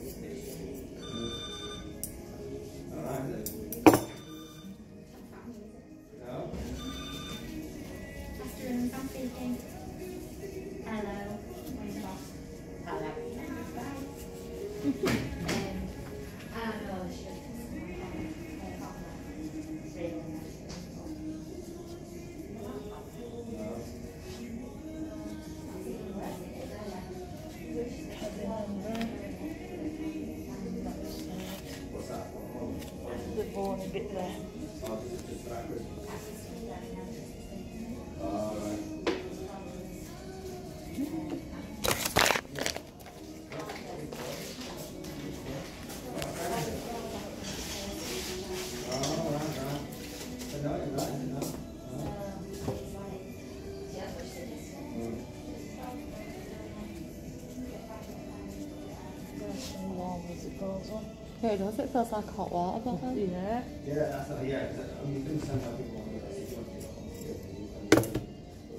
A bit there. Yeah, it does. It feels like hot water, doesn't it? Yeah. Yeah, that's not, yeah, I mean, you can send out people on the if you want to get on the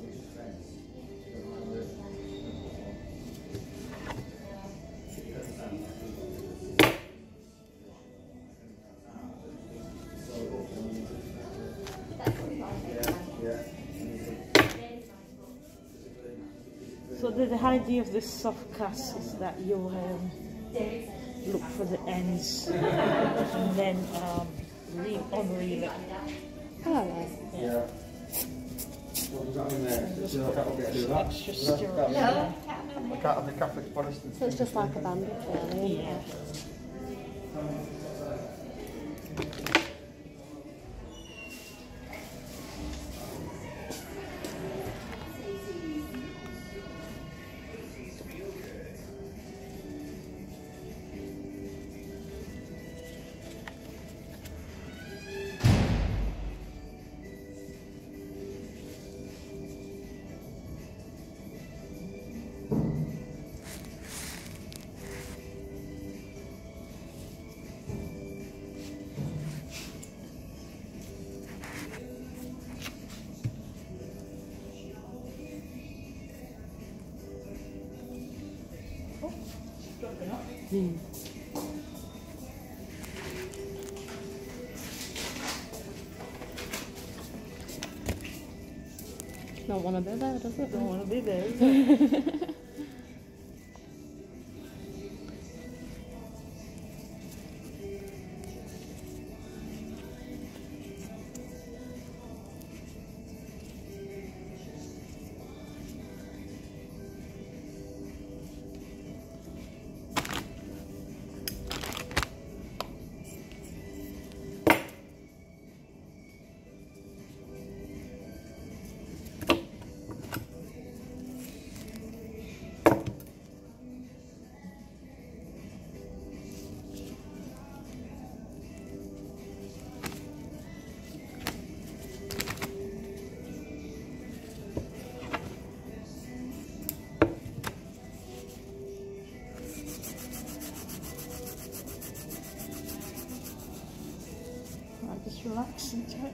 So the idea of this soft cast is that you look for the ends and then unreel it. Oh, right. Yeah. What have we got in there? Just Extra stirrups. Yeah. I can't have the Catholic Protestant. So it's just like a bandage, really. Yeah. Don't want to be there, does it? Don't want to be there, is it? Just relax into it.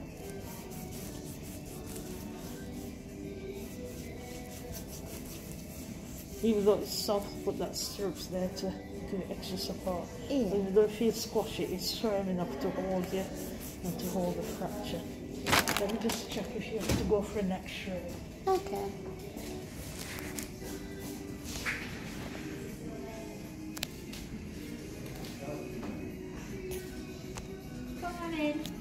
Even though it's soft, but that stirrup's there to give it extra support. Yeah. Even though if you squash it, it's firm enough to hold you and to hold the fracture. Let me just check if you have to go for an X-ray. Okay. Come on in.